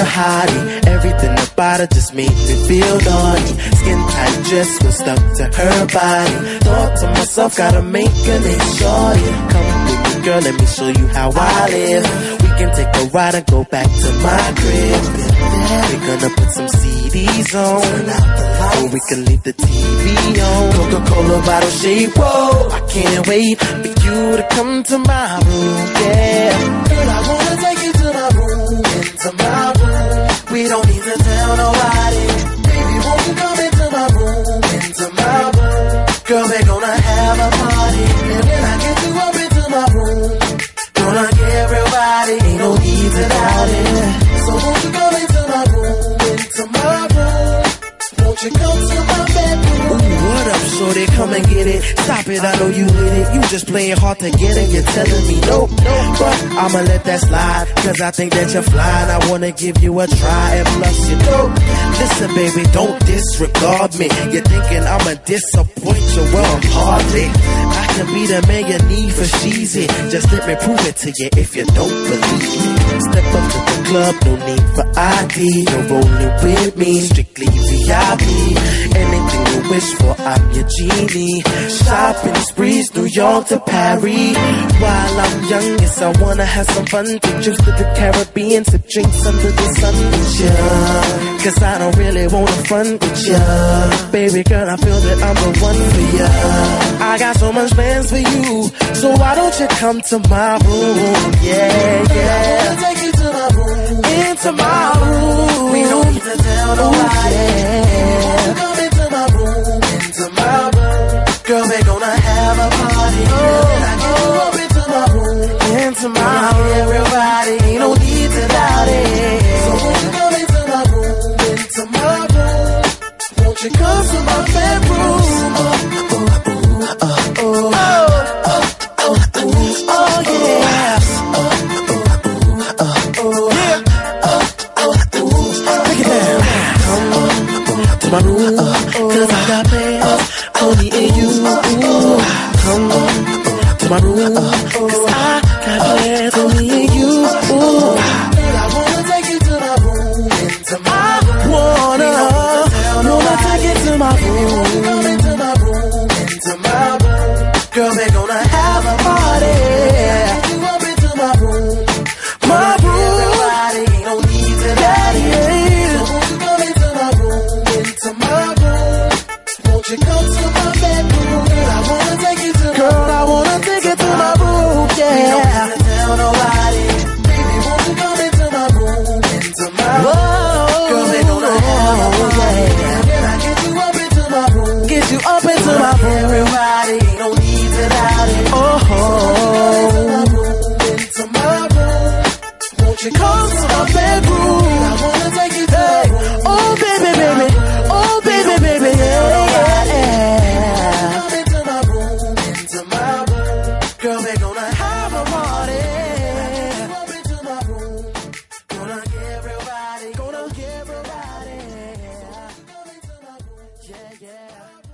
hottie. Everything about her just made me feel naughty. Skin tight dress was stuck to her body. Thought to myself, gotta make a name shorty. Come with me, girl, let me show you how I live. We can take a ride and go back to my crib. We're gonna put some CDs on, or we can leave the TV on. Coca-Cola bottle shape, whoa, I can't wait for you to come to my room, yeah. Girl, I wanna take you to my room, into my room. We don't need to tell nobody. Baby, won't you come into my room, into my room. Girl, we're gonna have a party, and when I get you up into my room, gonna get everybody, ain't no need to doubt it. So won't you come into my room, into my room. Won't you come to my bedroom? Ooh, what up, shorty, come and get it. Stop it, I know you with it. You just playing hard to get it. You're telling me no, but I'ma let that slide, cause I think that you're flying. I wanna give you a try, and plus you know. Listen, baby, don't disregard me. You're thinking I'ma disappoint you, well, hardly. I can be the man you need for cheesy. Just let me prove it to you if you don't believe me. Step up to the club, no need for ID. You're rolling with me, strictly VIP. Anything you wish for, I'm your genie. Shopping sprees, New York to Paris. While I'm young, yes, I wanna have some fun. Take trips to the Caribbean, sip drinks under the sun with ya. Cause I don't really wanna front with ya. Baby girl, I feel that I'm the one for ya. I got so much plans for you, so why don't you come to my room? Yeah, yeah. I wanna take you to my room, into my room. We don't need to tell nobody. Yeah. Come into my room, into my room. Girl, we're gonna have a party. I get you up into my room, into my room. Everybody, ain't no need to doubt it. So won't you come into my room, into my room? Won't you come to my bedroom? To my room, cause I got plans for me and you. Come to my room, cause I got plans for me and you. Girl, I wanna take you to my room, into my room. Wanna take you to my room, come into my room, into my room. Girl, we're gonna have a party. Take you up into my room, my room. Everybody, ain't no need to die. Won't you come to my bedroom? Girl, I wanna take you to my room, yeah. We don't have to tell nobody. Baby, won't you come into my room, into my room? Girl, we're gonna have a party. And when I get you up into my room, get you up into my room, everybody, ain't no need to doubt it. Oh, into my room. Won't you come to my bedroom? I wanna take you to my room. Oh, baby, baby. Oh, baby, baby, yeah. Girl, we're gonna have a party. Come into my room. Gonna give everybody. Yeah, yeah.